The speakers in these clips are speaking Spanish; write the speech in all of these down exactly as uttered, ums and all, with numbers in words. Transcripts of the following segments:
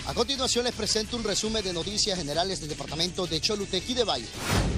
A continuación les presento un resumen de noticias generales del departamento de Choluteca y de Valle.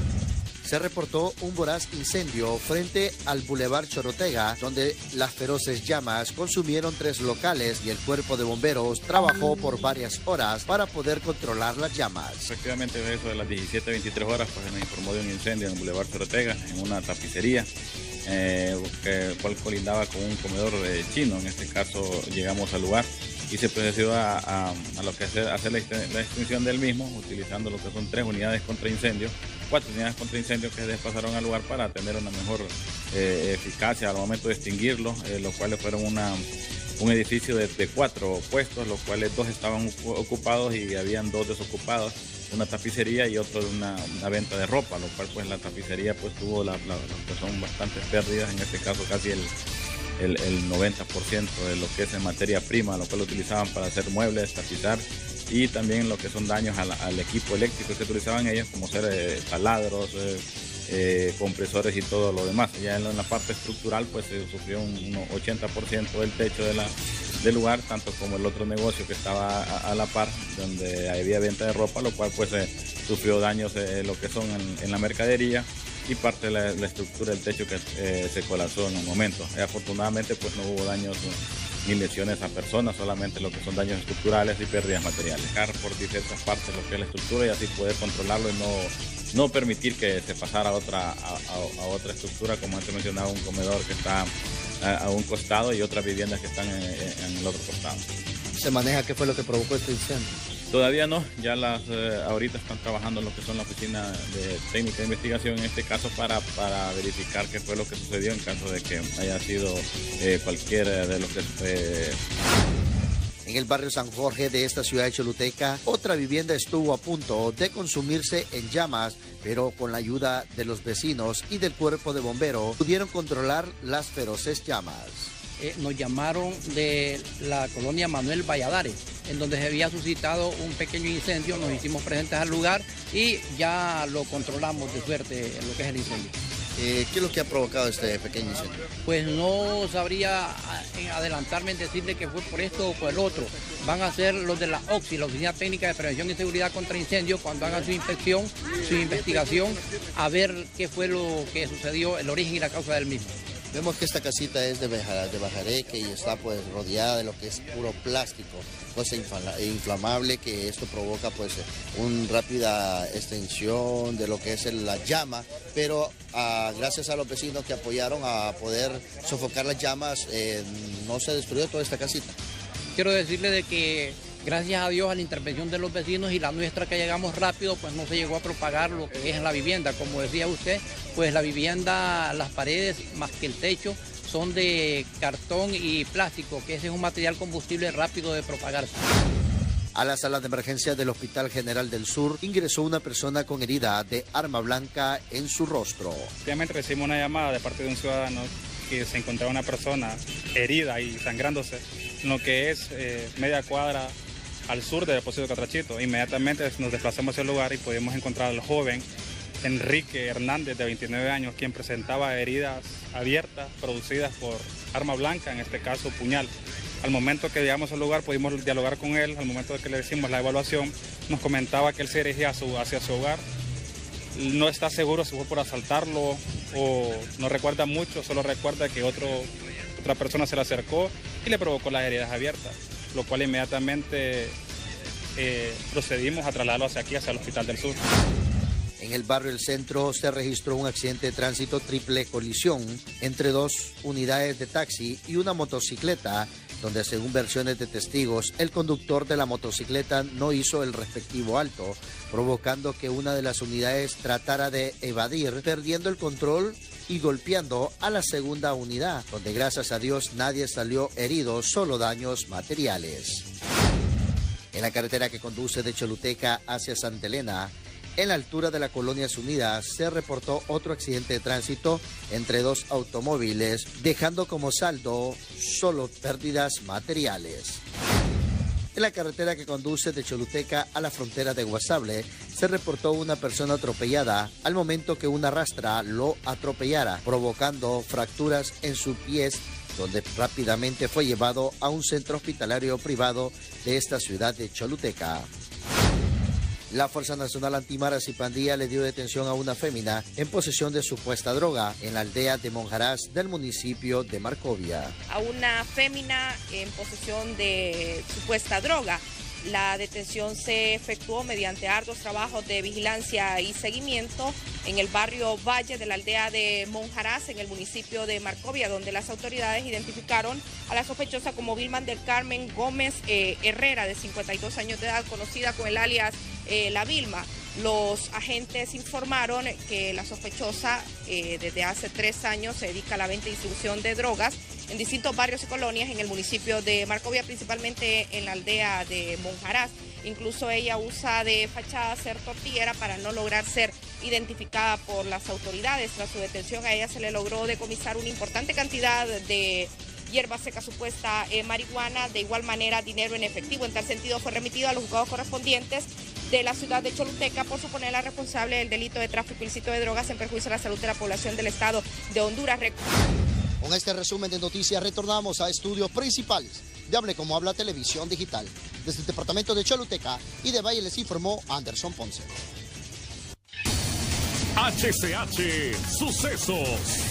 Se reportó un voraz incendio frente al Boulevard Chorotega, donde las feroces llamas consumieron tres locales y el cuerpo de bomberos trabajó por varias horas para poder controlar las llamas. Efectivamente, eso de las diecisiete veintitrés horas, pues nos informó de un incendio en el Boulevard Chorotega, en una tapicería, eh, que, cual colindaba con un comedor eh, chino. En este caso llegamos al lugar y se procedió a, a, a lo que hacer, hacer la, la extinción del mismo, utilizando lo que son tres unidades contra incendios, cuatro unidades contra incendios que se desplazaron al lugar para tener una mejor eh, eficacia al momento de extinguirlo, eh, los cuales fueron una, un edificio de, de cuatro puestos, los cuales dos estaban ocupados y habían dos desocupados, una tapicería y otro de una, una venta de ropa, lo cual pues la tapicería pues tuvo la, la, lo que son bastantes pérdidas, en este caso casi el El, el noventa por ciento de lo que es en materia prima, lo cual lo utilizaban para hacer muebles, tapizar, y también lo que son daños al, al equipo eléctrico que utilizaban ellos, como ser eh, taladros, eh, eh, compresores y todo lo demás. Ya en la, en la parte estructural pues se sufrió un, un ochenta por ciento del techo de la, del lugar, tanto como el otro negocio que estaba a, a la par, donde había venta de ropa, lo cual pues eh, sufrió daños eh, lo que son en, en la mercadería, y parte de la, la estructura del techo que eh, se colapsó en un momento. Eh, afortunadamente pues no hubo daños ni lesiones a personas, solamente lo que son daños estructurales y pérdidas materiales. Dejar por diversas partes lo que es la estructura y así poder controlarlo y no, no permitir que se pasara a otra, a, a, a otra estructura, como antes mencionaba, un comedor que está a, a un costado y otras viviendas que están en, en el otro costado. ¿Se maneja qué fue lo que provocó este incendio? Todavía no, ya las eh, ahorita están trabajando en lo que son la oficina de técnica de investigación en este caso para, para verificar qué fue lo que sucedió en caso de que haya sido eh, cualquiera de los que... Eh... En el barrio San Jorge de esta ciudad de Choluteca, otra vivienda estuvo a punto de consumirse en llamas, pero con la ayuda de los vecinos y del cuerpo de bomberos pudieron controlar las feroces llamas. Eh, nos llamaron de la colonia Manuel Valladares, en donde se había suscitado un pequeño incendio, nos hicimos presentes al lugar y ya lo controlamos de suerte en lo que es el incendio. Eh, ¿Qué es lo que ha provocado este pequeño incendio? Pues no sabría adelantarme en decirle que fue por esto o por el otro. Van a ser los de la O X I, la Oficina Técnica de Prevención y Seguridad contra Incendios, cuando hagan su inspección, su investigación, a ver qué fue lo que sucedió, el origen y la causa del mismo. Vemos que esta casita es de, de bajareque y está pues rodeada de lo que es puro plástico, cosa inflamable, que esto provoca pues una rápida extensión de lo que es la llama, pero ah, gracias a los vecinos que apoyaron a poder sofocar las llamas, eh, no se destruyó toda esta casita. Quiero decirle de que gracias a Dios a la intervención de los vecinos y la nuestra que llegamos rápido, pues no se llegó a propagar lo que es en la vivienda. Como decía usted, pues la vivienda, las paredes más que el techo son de cartón y plástico, que ese es un material combustible rápido de propagarse. A la sala de emergencia del Hospital General del Sur ingresó una persona con herida de arma blanca en su rostro. Obviamente recibimos una llamada de parte de un ciudadano que se encontraba una persona herida y sangrándose en lo que es eh, media cuadra al sur del depósito de Catrachito. Inmediatamente nos desplazamos hacia el lugar y pudimos encontrar al joven Enrique Hernández, de veintinueve años, quien presentaba heridas abiertas producidas por arma blanca, en este caso puñal. Al momento que llegamos al lugar pudimos dialogar con él, al momento de que le hicimos la evaluación, nos comentaba que él se dirigía a su, hacia su hogar. No está seguro si fue por asaltarlo o no recuerda mucho, solo recuerda que otro, otra persona se le acercó y le provocó las heridas abiertas, lo cual inmediatamente eh, procedimos a trasladarlo hacia aquí, hacia el Hospital del Sur. En el barrio El Centro se registró un accidente de tránsito triple colisión entre dos unidades de taxi y una motocicleta, donde según versiones de testigos, el conductor de la motocicleta no hizo el respectivo alto, provocando que una de las unidades tratara de evadir, perdiendo el control y golpeando a la segunda unidad, donde gracias a Dios nadie salió herido, solo daños materiales. En la carretera que conduce de Choluteca hacia Santa Elena, en la altura de la Colonias Unidas, se reportó otro accidente de tránsito entre dos automóviles, dejando como saldo solo pérdidas materiales. En la carretera que conduce de Choluteca a la frontera de Guasable, se reportó una persona atropellada al momento que una rastra lo atropellara, provocando fracturas en sus pies donde rápidamente fue llevado a un centro hospitalario privado de esta ciudad de Choluteca. La Fuerza Nacional Antimaras y Pandilla le dio detención a una fémina en posesión de supuesta droga en la aldea de Monjarás del municipio de Marcovia. A una fémina en posesión de supuesta droga. La detención se efectuó mediante arduos trabajos de vigilancia y seguimiento en el barrio Valle de la aldea de Monjarás, en el municipio de Marcovia, donde las autoridades identificaron a la sospechosa como Vilman del Carmen Gómez eh, Herrera, de cincuenta y dos años de edad, conocida con el alias eh, La Vilma. Los agentes informaron que la sospechosa eh, desde hace tres años se dedica a la venta y distribución de drogas en distintos barrios y colonias en el municipio de Marcovia, principalmente en la aldea de Monjarás. Incluso ella usa de fachada ser tortillera para no lograr ser identificada por las autoridades. Tras su detención, a ella se le logró decomisar una importante cantidad de hierba seca supuesta eh, marihuana, de igual manera dinero en efectivo. En tal sentido fue remitido a los juzgados correspondientes de la ciudad de Choluteca por suponer la responsable del delito de tráfico ilícito de drogas en perjuicio de la salud de la población del estado de Honduras. Con este resumen de noticias retornamos a estudios principales de Hable Como Habla Televisión Digital. Desde el departamento de Choluteca y de Valle les informó Anderson Ponce. H C H Sucesos.